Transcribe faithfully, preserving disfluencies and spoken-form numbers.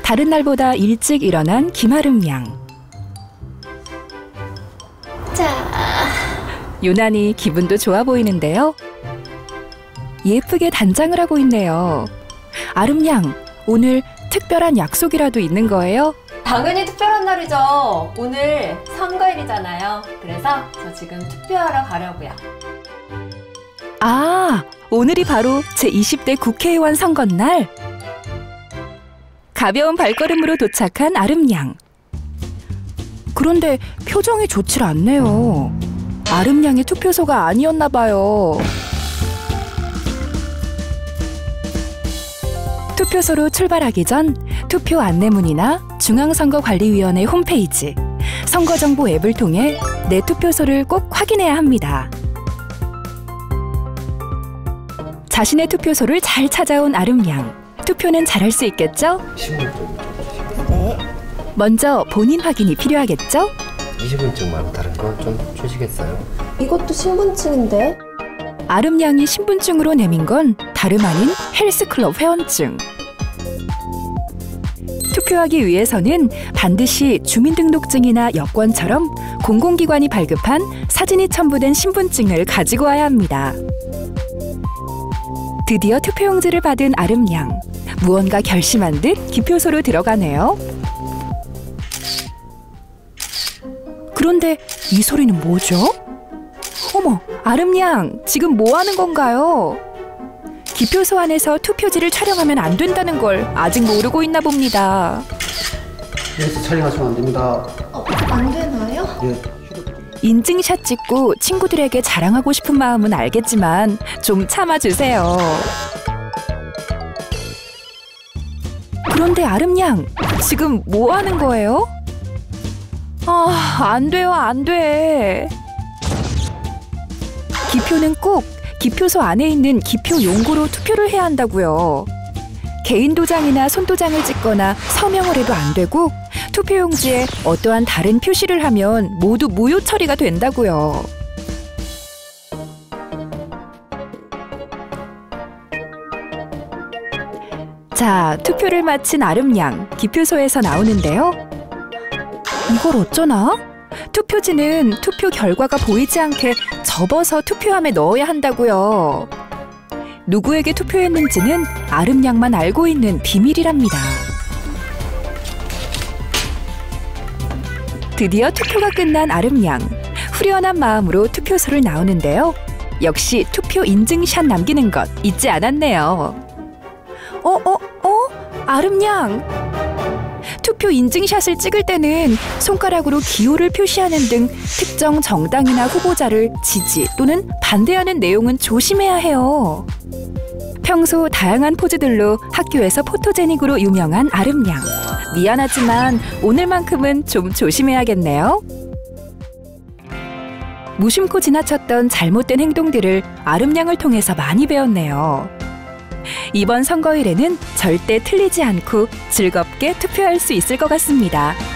다른 날보다 일찍 일어난 김아름 양. 자, 유난히 기분도 좋아 보이는데요. 예쁘게 단장을 하고 있네요. 아름 양, 오늘 특별한 약속이라도 있는 거예요? 당연히 특별한 날이죠. 오늘 선거일이잖아요. 그래서 저 지금 투표하러 가려고요. 아, 오늘이 바로 제이십 대 국회의원 선거날. 가벼운 발걸음으로 도착한 아름 양. 그런데 표정이 좋질 않네요. 아름 양의 투표소가 아니었나 봐요. 투표소로 출발하기 전 투표 안내문이나 중앙선거관리위원회 홈페이지, 선거정보 앱을 통해 내 투표소를 꼭 확인해야 합니다. 자신의 투표소를 잘 찾아온 아름 양. 투표는 잘할 수 있겠죠? 네. 먼저 본인 확인이 필요하겠죠? 이신분증 말고 다른 거 좀 주시겠어요? 이것도 신분증인데? 아름 양이 신분증으로 내민 건 다름 아닌 헬스클럽 회원증. 투표하기 위해서는 반드시 주민등록증이나 여권처럼 공공기관이 발급한 사진이 첨부된 신분증을 가지고 와야 합니다. 드디어 투표용지를 받은 아름 양. 무언가 결심한 듯 기표소로 들어가네요. 그런데 이 소리는 뭐죠? 어머, 아름 양, 지금 뭐 하는 건가요? 기표소 안에서 투표지를 촬영하면 안 된다는 걸 아직 모르고 있나 봅니다. 여기서 촬영하시면 안 됩니다. 어, 안 되나요? 예. 인증샷 찍고 친구들에게 자랑하고 싶은 마음은 알겠지만 좀 참아주세요. 그런데 아름 양, 지금 뭐 하는 거예요? 아, 안 돼요, 안 돼. 기표는 꼭 기표소 안에 있는 기표 용구로 투표를 해야 한다고요. 개인 도장이나 손도장을 찍거나 서명을 해도 안 되고 투표용지에 어떠한 다른 표시를 하면 모두 무효 처리가 된다고요. 자, 투표를 마친 아름 양, 기표소에서 나오는데요. 이걸 어쩌나? 투표지는 투표 결과가 보이지 않게 접어서 투표함에 넣어야 한다고요. 누구에게 투표했는지는 아름 양만 알고 있는 비밀이랍니다. 드디어 투표가 끝난 아름 양. 후련한 마음으로 투표소를 나오는데요. 역시 투표 인증샷 남기는 것 잊지 않았네요. 어, 어, 어? 아름 양! 투표 인증샷을 찍을 때는 손가락으로 기호를 표시하는 등 특정 정당이나 후보자를 지지 또는 반대하는 내용은 조심해야 해요. 평소 다양한 포즈들로 학교에서 포토제닉으로 유명한 아름 양. 미안하지만 오늘만큼은 좀 조심해야겠네요. 무심코 지나쳤던 잘못된 행동들을 아름 양을 통해서 많이 배웠네요. 이번 선거일에는 절대 틀리지 않고 즐겁게 투표할 수 있을 것 같습니다.